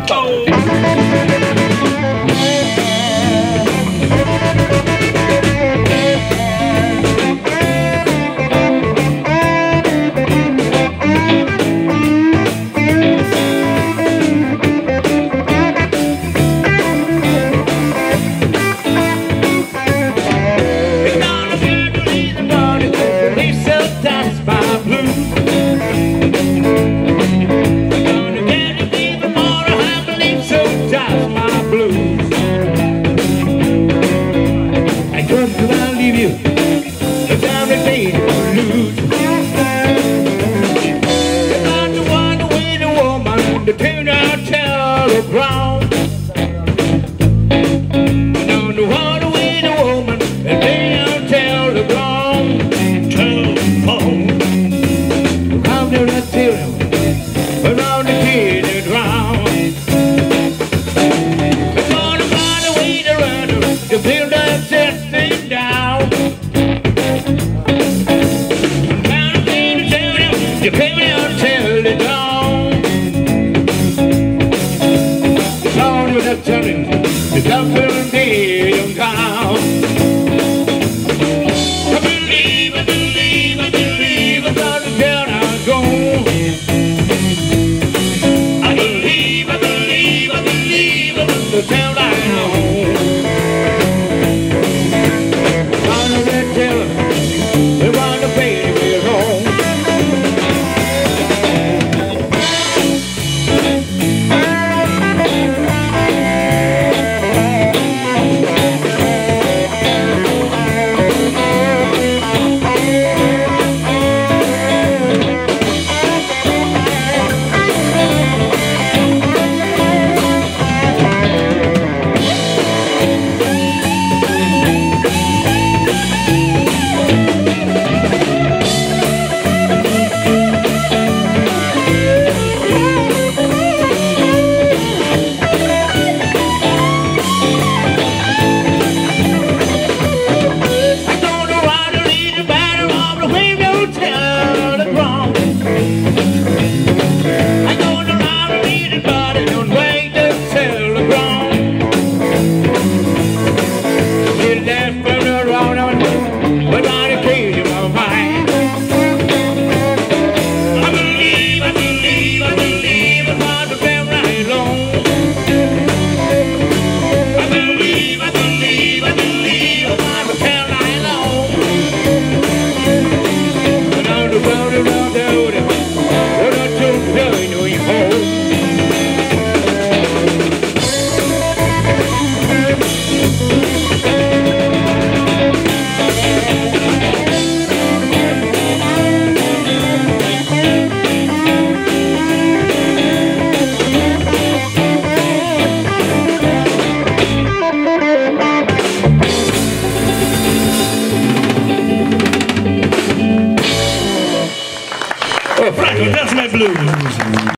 The tune out telegram. I don't want to win a woman. The tune out telegram. Telephone. Come to the tune. Around the kid and drown. I'm gonna find a way to run her. To build up testing down. I'm gonna be the tune. You pay me out telegram. Telling the devil be in town. I believe, I believe, I believe I'm gonna tell I go. I believe, I believe, I believe I'm gonna tell I know. Gonna tell her we want to pay me wrong. Franco, that's my blues.